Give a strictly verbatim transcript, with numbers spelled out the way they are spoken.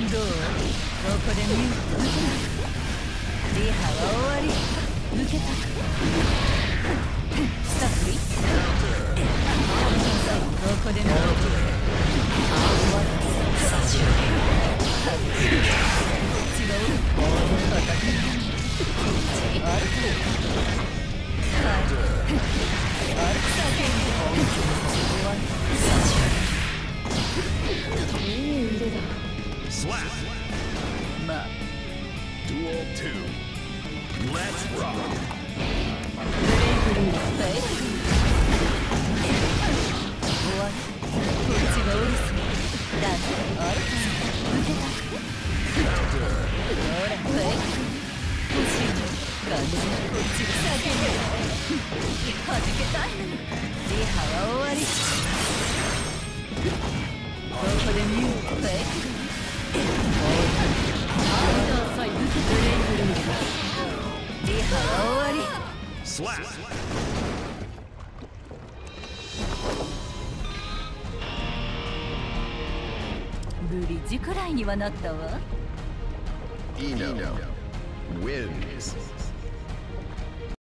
どう？ここでミュート。リハは終わり。受けた。スタッフリ。ここでミュート。さじゅう。違う。叩く。あるか。はい。あるさけんぼ。終わり。さじゅう。いい腕だ。 Slap. まあ。 Duel two. Let's rock. ブレイブリーのスタイル。終わり。こっちがうるさい。だね。あるか。受けた。ほら、ブレイク。欲しいの。感じ。こっちが叫んでる。はじけたいの。リハは終わり。ここでミュート。ブレイク。リハは終わり。 Slap. ブリッジくらいにはなったわ。 Eno wins.